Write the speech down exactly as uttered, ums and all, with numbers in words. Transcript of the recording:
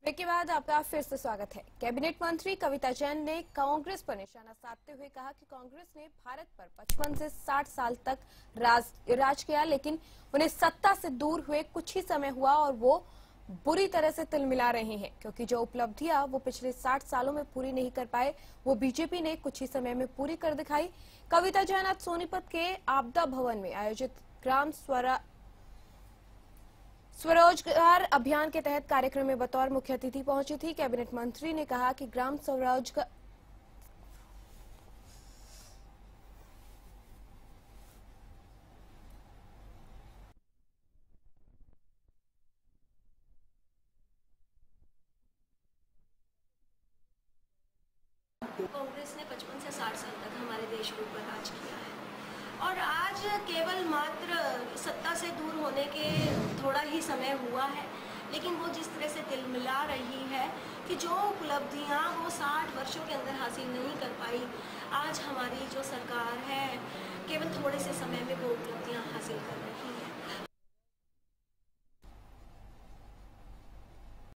Break के बाद आपका फिर से स्वागत है। कैबिनेट मंत्री कविता जैन ने कांग्रेस पर निशाना साधते हुए कहा कि कांग्रेस ने भारत पर पचपन से साठ साल तक राज, राज किया, लेकिन उन्हें सत्ता से दूर हुए कुछ ही समय हुआ और वो बुरी तरह से तिलमिला रहे हैं, क्योंकि जो उपलब्धियां वो पिछले साठ सालों में पूरी नहीं कर पाए वो बीजेपी ने कुछ ही समय में पूरी कर दिखाई। कविता जैन आज सोनीपत के आपदा भवन में आयोजित ग्राम स्वरा स्वरोजगार अभियान के तहत कार्यक्रम में बतौर मुख्य अतिथि पहुंची थी। कैबिनेट मंत्री ने कहा कि ग्राम स्वरोजगार कांग्रेस ने पचपन से साठ साल तक हमारे देश के ऊपर राज किया है और आज केवल मात्र सत्ता से दूर होने के थोड़ा ही समय हुआ है, लेकिन वो जिस तरह से तिलमिला रही है कि जो उपलब्धियां वो साठ वर्षों के अंदर हासिल नहीं कर पाई, आज हमारी जो सरकार है केवल थोड़े से समय में वो उपलब्धियां